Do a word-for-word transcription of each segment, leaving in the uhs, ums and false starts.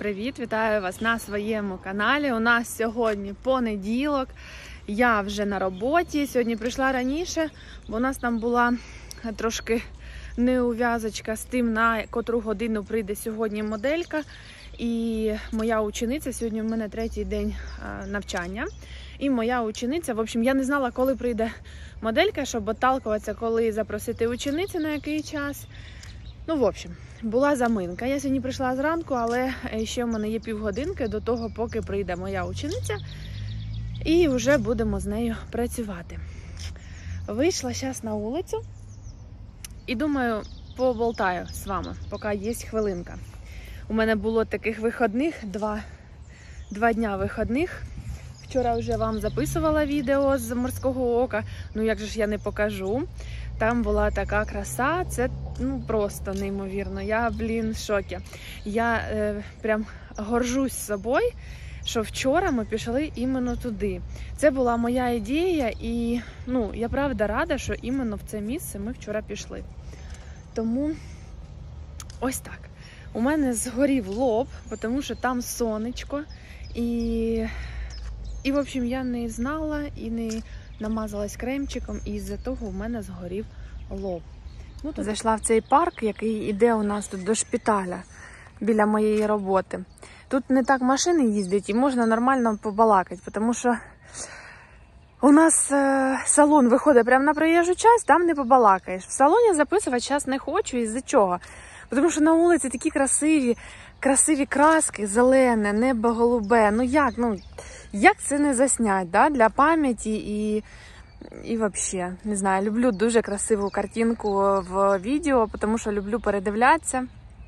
привіт! Вітаю вас на своєму каналі. У нас сьогодні понеділок, я вже на роботі. Сьогодні прийшла раніше, бо у нас там була трошки неув'язочка з тим, на котру годину прийде сьогодні моделька. І моя учениця, сьогодні в мене третій день навчання. І моя учениця, в общем, я не знала, коли прийде моделька, щоб отталкуватися, коли запросити ученицю, на який час. Ну, в общем, була заминка. Я сьогодні прийшла зранку, але ще в мене є півгодинки до того, поки прийде моя учениця. І вже будемо з нею працювати. Вийшла зараз на вулицю і думаю, поболтаю з вами, поки є хвилинка. У мене було таких вихідних, два, два дня вихідних. Вчора вже вам записувала відео з Морського Ока, ну як же ж я не покажу. Там була така краса, це ну просто неймовірно. Я, блін, в шокі. Я е, прям горжусь собою, що вчора ми пішли іменно туди. Це була моя ідея і ну, я правда рада, що іменно в це місце ми вчора пішли. Тому ось так. У мене згорів лоб, тому що там сонечко. І, і в общем, я не знала і не намазалась кремчиком, і з-за того у мене згорів лоб. Ну, тут... Зайшла в цей парк, який іде у нас тут до шпиталя, біля моєї роботи. Тут не так машини їздять і можна нормально побалакати, тому що у нас е салон виходить прямо на проїжджу частину, там не побалакаєш. В салоні записувати зараз не хочу, із-за чого? Тому що на вулиці такі красиві, красиві краски, зелене, небо голубе. Ну як, ну, як це не заснять, да? Для пам'яті і, і взагалі, не знаю, люблю дуже красиву картинку в відео, тому що люблю передивлятися.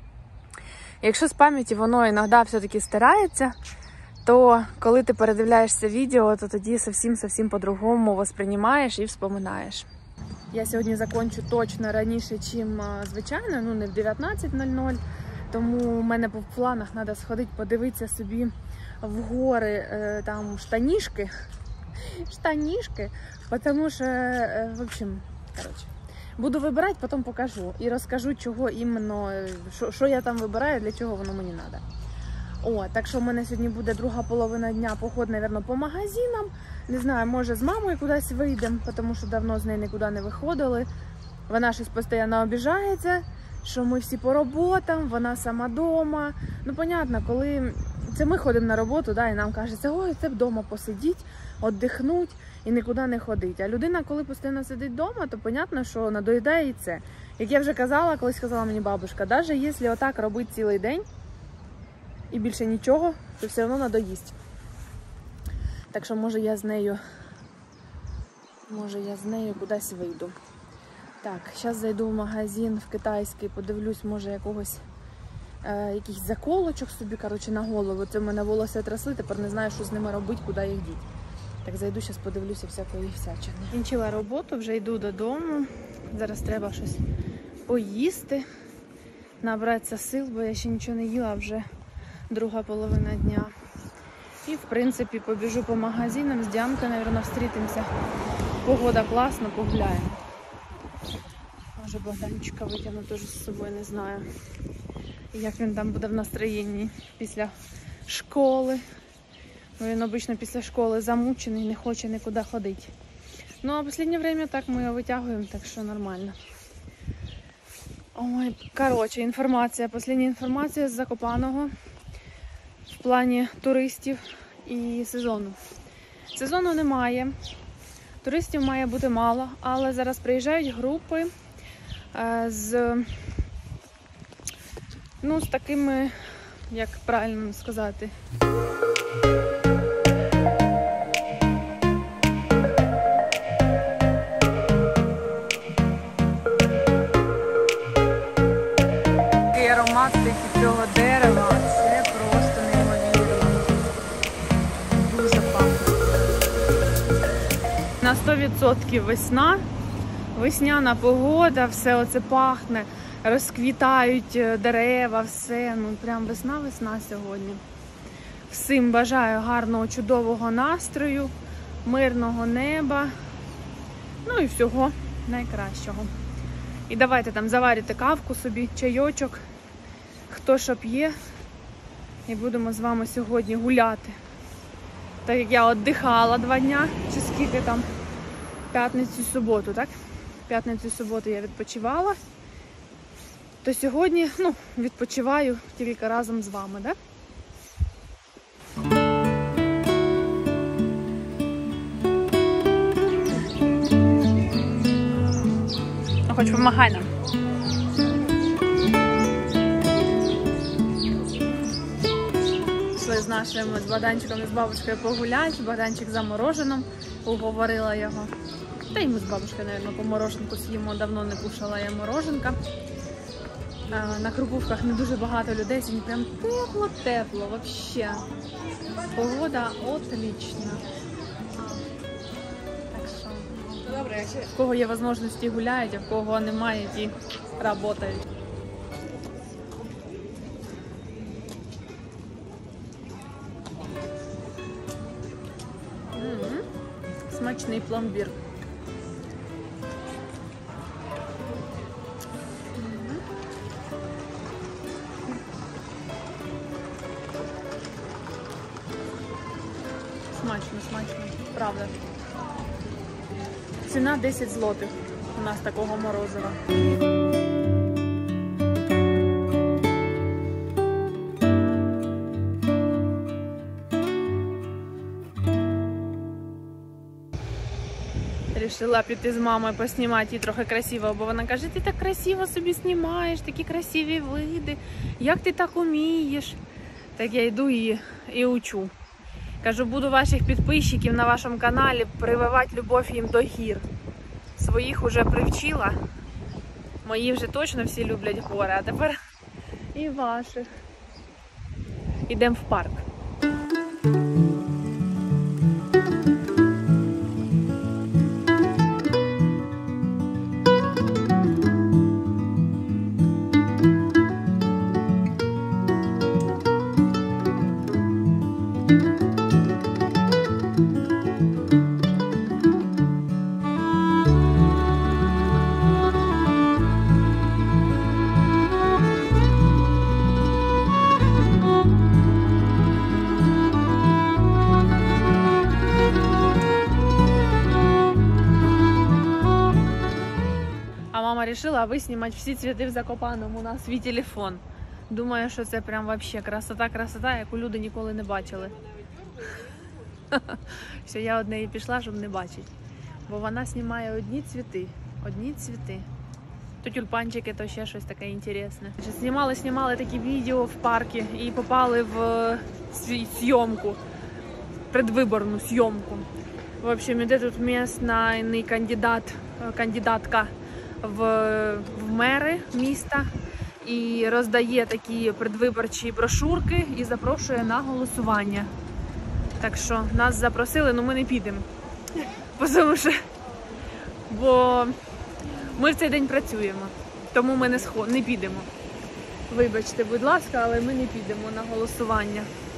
Якщо з пам'яті воно іноді все-таки стирається, то коли ти передивляєшся відео, то тоді зовсім-зовсім по-другому восприймаєш і вспоминаєш. Я сьогодні закінчу точно раніше, ніж звичайно, ну не в дев'ятнадцять нуль нуль, тому у мене в планах треба сходити, подивитися собі в гори там штанішки, штанішки, тому що, в общем, коротше, буду вибирати, потім покажу і розкажу, чого іменно, що, що я там вибираю, для чого воно мені треба. О, так що в мене сьогодні буде друга половина дня поход, мабуть, по магазинам. Не знаю, може з мамою кудись вийдемо, тому що давно з нею нікуди не виходили. Вона щось постійно обіжається, що ми всі по роботам, вона сама вдома. Ну, понятно, коли це ми ходимо на роботу, да, і нам кажеться, ой, це вдома посидіть, віддихнуть і нікуди не ходить. А людина, коли постійно сидить вдома, то понятно, що надоїдає і це. Як я вже казала, колись казала мені бабушка, навіть якщо отак робити цілий день, і більше нічого, то все одно надоїсть. Так що, може, я з нею, може, я з нею кудись вийду. Так, зараз зайду в магазин в китайський, подивлюсь, може, якогось, е, якихось заколочок собі, коротше, на голову. Це в мене волосся трасли, тепер не знаю, що з ними робити, куди їх діти. Так, зайду, зараз подивлюся всякої всячини. Кінчила роботу, вже йду додому. Зараз треба щось поїсти, набратися сил, бо я ще нічого не їла, вже друга половина дня. І, в принципі, побіжу по магазинам, з Діанкою, мабуть, зустрітимося. Погода класна, погуляємо. Може, Богданчика витягну теж з собою, не знаю, як він там буде в настроєнні після школи. Він обично після школи замучений, не хоче нікуди ходити. Ну, а в останнє время так ми його витягуємо, так що нормально. Ой, коротше, інформація, остання інформація з Закопаного в плані туристів і сезону. Сезону немає, туристів має бути мало, але зараз приїжджають групи е, з, ну, з такими, як правильно сказати, аромат цього дерева, це просто неймовірно. Дуже пахне. На сто відсотків весна, весняна погода, все оце пахне, розквітають дерева, все, ну прям весна-весна сьогодні. Всім бажаю гарного, чудового настрою, мирного неба, ну і всього найкращого. І давайте там заварите кавку собі, чайочок. Хто що п'є, І будемо з вами сьогодні гуляти. Так як я віддихала два дня, чи скільки там, п'ятницю, суботу, так? П'ятницю, суботу я відпочивала. То сьогодні, ну, відпочиваю тільки разом з вами, так? Хоч помагай нам. Пішли з нашим з Богданчиком і з бабушкою погуляти. Богданчик за мороженом, уговорила його. Та й ми з бабушкою, мабуть, по мороженку з'їмо. Давно не кушала я мороженка. На Крупувках не дуже багато людей, сьогодні прям тепло-тепло, вообще. Погода отлічна. Так що, в кого є можливості гуляють, а в кого немає, ті працюють. М-м-м. Смачний пломбір. Смачно, смачно, правда. Ціна десять злотих у нас такого морозива. Рішила піти з мамою поснімати її трохи красиво, бо вона каже, ти так красиво собі знімаєш, такі красиві види, як ти так умієш? Так я йду і, і учу. Кажу, буду ваших підписчиків на вашому каналі прививати любов їм до гір. Своїх уже привчила. Мої вже точно всі люблять гори, а тепер і ваших. Ідемо в парк. Рішила виснімати всі цвіти в Закопаному на свій телефон. Думаю, що це прям вообще красота-красота, яку люди ніколи не бачили. Все, я од неї пішла, щоб не бачити. Бо вона знімає одні цвіти. Одні цвіти. То тюльпанчики, то ще щось таке інтересне. Знімали, знімали такі відео в парку і попали в зйомку. Предвиборну зйомку. В общем, іде тут місний кандидат, кандидатка В, в мери міста і роздає такі предвиборчі брошурки і запрошує на голосування. Так що нас запросили, але ми не підемо. Тому що, бо ми в цей день працюємо, тому ми не, сход... не підемо. Вибачте, будь ласка, але ми не підемо на голосування.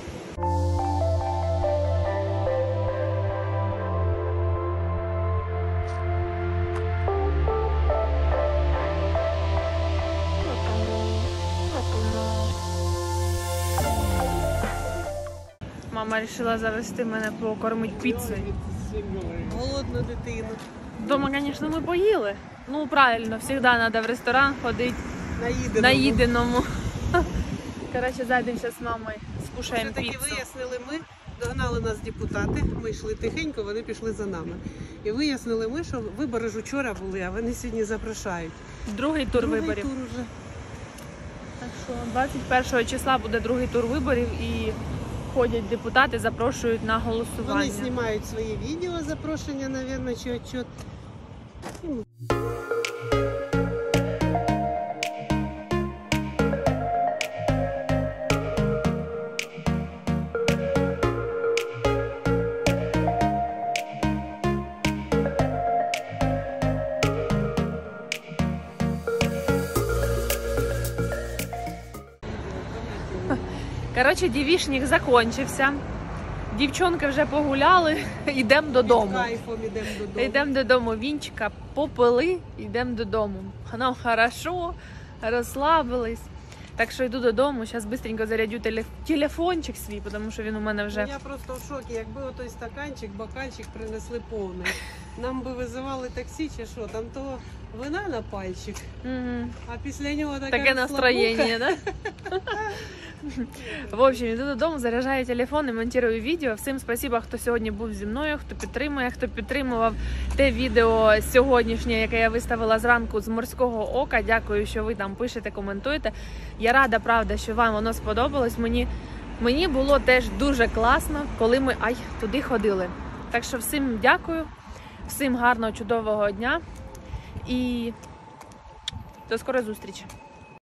Мама вирішила завести мене покормити піцею. Голодну дитину. Дома, звісно, ми поїли. Ну, правильно, завжди треба в ресторан ходити Наїденому. наїденому. Коротше, зайдемо зараз з мамою, скушаємо Все-таки піцу. вияснили ми, догнали нас депутати, ми йшли тихенько, вони пішли за нами. І вияснили ми, що вибори ж вчора були, а вони сьогодні запрошають. Другий тур Другий виборів. тур вже. Так що двадцять першого числа буде другий тур виборів і ходять депутати, запрошують на голосування. Вони знімають свої відео, запрошення, мабуть, чи отчет. Коротше, дівішник закінчився. Дівчонки вже погуляли, йдемо додому. Під кайфом йдемо додому. Йдемо додому, вінчика попили, йдемо додому. Нам хорошо, розслабились. Так що йду додому, зараз швидко зарядю телеф... телефончик свій, тому що він у мене вже... Ну, я просто в шокі, якби отой стаканчик, бокальчик принесли повний. Нам би визивали таксі чи що, там то вина на пальчик, Угу. а після нього така Таке настроєння, да? В общем, йду додому, заряджаю телефон і монтую відео. Всім спасибо, хто сьогодні був зі мною, хто підтримує, хто підтримував те відео сьогоднішнє, яке я виставила зранку з Морського Ока. Дякую, що ви там пишете, коментуєте. Я рада, правда, що вам воно сподобалось. Мені, мені було теж дуже класно, коли ми ай, туди ходили. Так що всім дякую, всім гарного, чудового дня і до скорої зустрічі.